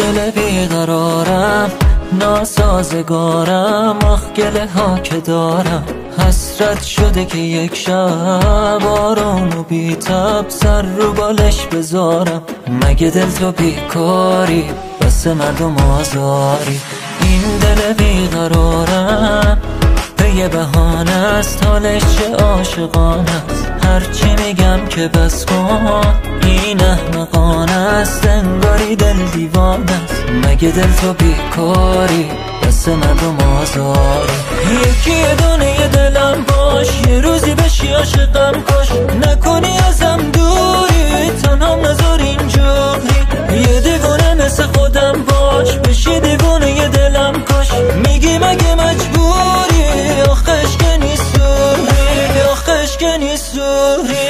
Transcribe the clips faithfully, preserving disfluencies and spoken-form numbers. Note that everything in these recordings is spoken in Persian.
دل بیقرارم ناسازگارم، آخ گله ها که دارم حسرت شده که یک شب آروم و بی تب سر رو بالش بذارم. مگه دل تو بیکاری بس مردم آزاری؟ این دل بیقرارم به یه بهانه است، حالش چه عاشقانه است. هرچی میگم که بس کن این احمقانه است، انگاری دل دیوانه است. مگه دل تو بیکاری بس مردم آزاری؟ یکی یه دونه دلم باش، یه روزی بشی عاشقم کش، نکنی ازم دوری تنهام نذار اینجوری. یه دیوانه مثل خودم باش، بشی دیوانه یه دلم کش. میگی مگه مجبوری؟ آخش که نیستوری، آخش که نیستوری.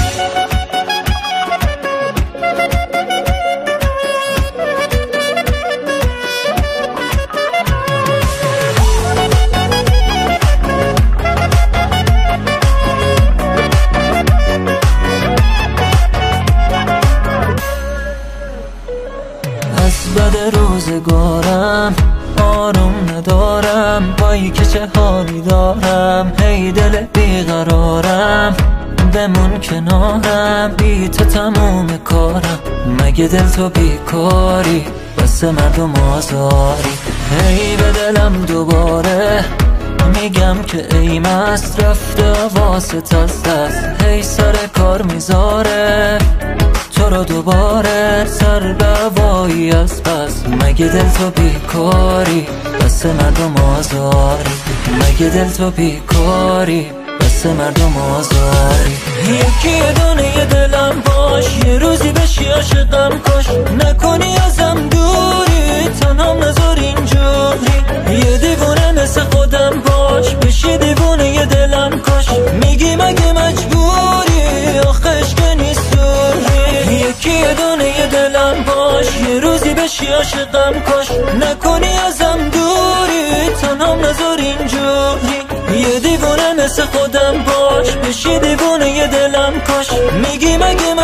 از بد روزگارم آروم ندارم، وای که چه حالی دارم. هی دل بیقرارم بمون کنارم، بی تو تموم کارم. مگه دل تو بیکاری بس مردم آزاری؟ هی به دلم دوباره میگم که ای مست رفته واسط از دست. هی سر کار میذاره تو رو دوباره سر بوایی از پس. مگه دل تو بیکاری بس مردم آزاری؟ مگه دل تو بیکاری بس مردم آزاری؟ یکی یه دونه یه دلم باش، یه روزی بشی عاشقم کش، نکنی ازم دوری تنهام نذار اینجوری. یه دیوونه مثل خودم باش، بشی دیوونه یه دلم کش. میگی مگه مجبوری؟ آخش که نیستوری. یکی یه دونه یه دلم باش، یه روزی بشی عاشقم کش، نکنی ازم دوری تنهام نذار اینجوری. یه دیوونه مثل خودم باش، بشی دیوونه یه دلم کش. میگی مگه